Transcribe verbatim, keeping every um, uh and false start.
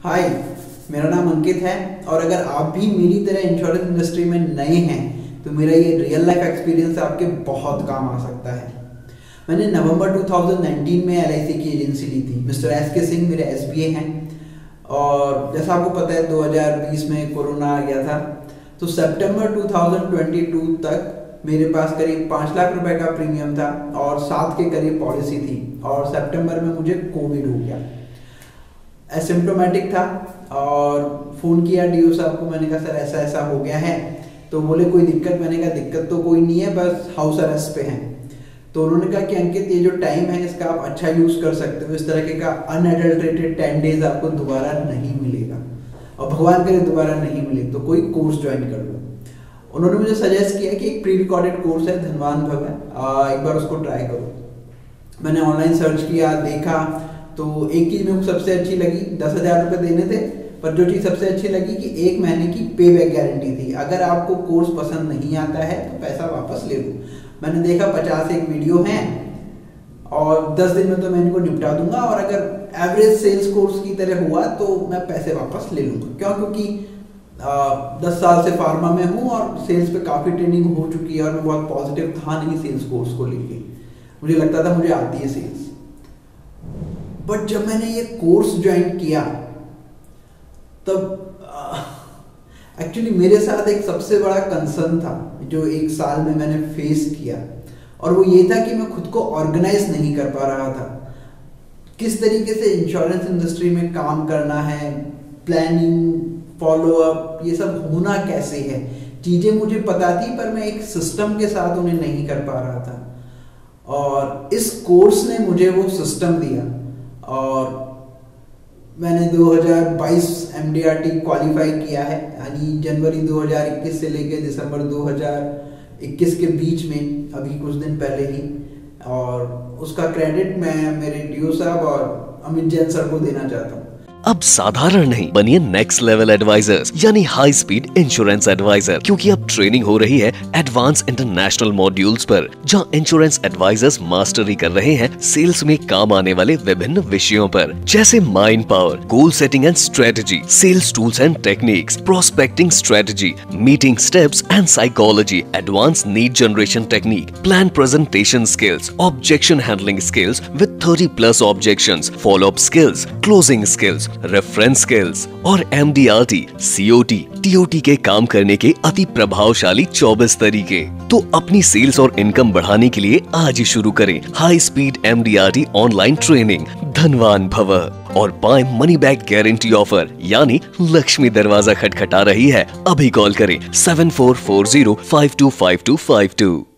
हाय, मेरा नाम अंकित है और अगर आप भी मेरी तरह इंश्योरेंस इंडस्ट्री में नए हैं तो मेरा ये रियल लाइफ एक्सपीरियंस आपके बहुत काम आ सकता है। मैंने नवंबर दो हज़ार उन्नीस में एल आई सी की एजेंसी ली थी। मिस्टर एस के सिंह मेरे एस बी ए हैं और जैसा आपको पता है दो हज़ार बीस में कोरोना आ गया था, तो सितंबर दो हज़ार बाईस तक मेरे पास करीब पाँच लाख रुपए का प्रीमियम था और सात के करीब पॉलिसी थी और सितंबर में मुझे कोविड हो गया। एसिम्प्टोमेटिक था और फ़ोन किया डी ओ साहब को, मैंने कहा सर ऐसा ऐसा हो गया है। तो बोले कोई दिक्कत? मैंने कहा दिक्कत तो कोई नहीं है, बस हाउस अरेस्ट पे हैं। तो उन्होंने कहा कि अंकित ये जो टाइम है इसका आप अच्छा यूज़ कर सकते हो, इस तरह के का अनएडल्ट्रेटेड टेन डेज आपको दोबारा नहीं मिलेगा और भगवान करे दोबारा नहीं मिले तो कोई कोर्स ज्वाइन कर लो। उन्होंने मुझे सजेस्ट किया कि एक प्री रिकॉर्डेड कोर्स है धनवान भव है, एक बार उसको ट्राई करो। मैंने ऑनलाइन सर्च किया, देखा, तो एक चीज़ मेरे को सबसे अच्छी लगी, दस हज़ार रुपये देने थे, पर जो चीज़ सबसे अच्छी लगी कि एक महीने की पे बैक गारंटी थी। अगर आपको कोर्स पसंद नहीं आता है तो पैसा वापस ले लो। मैंने देखा पचास एक वीडियो हैं और दस दिन में तो मैं इनको निपटा दूंगा और अगर एवरेज सेल्स कोर्स की तरह हुआ तो मैं पैसे वापस ले लूँगा। क्यों? क्योंकि दस साल से फार्मा में हूँ और सेल्स पे काफ़ी ट्रेनिंग हो चुकी है और मैं बहुत पॉजिटिव था नहीं सेल्स कोर्स को लेके। मुझे लगता था मुझे आती है सेल्स। बट जब मैंने ये कोर्स ज्वाइन किया तब एक्चुअली मेरे साथ एक सबसे बड़ा कंसर्न था जो एक साल में मैंने फेस किया, और वो ये था कि मैं खुद को ऑर्गेनाइज नहीं कर पा रहा था। किस तरीके से इंश्योरेंस इंडस्ट्री में काम करना है, प्लानिंग, फॉलो अप, ये सब होना कैसे है। चीज़ें मुझे पता थी पर मैं एक सिस्टम के साथ उन्हें नहीं कर पा रहा था और इस कोर्स ने मुझे वो सिस्टम दिया और मैंने दो हज़ार बाईस M D R T qualify किया है, यानी जनवरी दो हज़ार इक्कीस से लेकर दिसंबर दो हज़ार इक्कीस के बीच में, अभी कुछ दिन पहले ही। और उसका क्रेडिट मैं मेरे डी ओ साहब और अमित जैन सर को देना चाहता हूँ। अब साधारण नहीं बनिए नेक्स्ट लेवल एडवाइजर्स यानी हाई स्पीड इंश्योरेंस एडवाइजर, क्योंकि अब ट्रेनिंग हो रही है एडवांस इंटरनेशनल मॉड्यूल्स पर, जहां इंश्योरेंस एडवाइजर्स मास्टरी कर रहे हैं सेल्स में काम आने वाले विभिन्न विषयों पर, जैसे mind power, goal setting and strategy, sales tools and techniques, prospecting strategy, meeting steps and psychology, advance need generation technique, plan presentation skills, objection handling skills with thirty plus objections, follow up skills, closing skills, reference skills और M D R T, C O T, T O T के काम करने के अति प्रभावशाली चौबीस तरीके। तो अपनी सेल्स और इनकम बढ़ाने के लिए आज ही शुरू करें high speed M D R T online training धनवान भव और पाएं मनी बैक गारंटी ऑफर, यानी लक्ष्मी दरवाजा खटखटा रही है। अभी कॉल करें seven four four zero five two five two five to.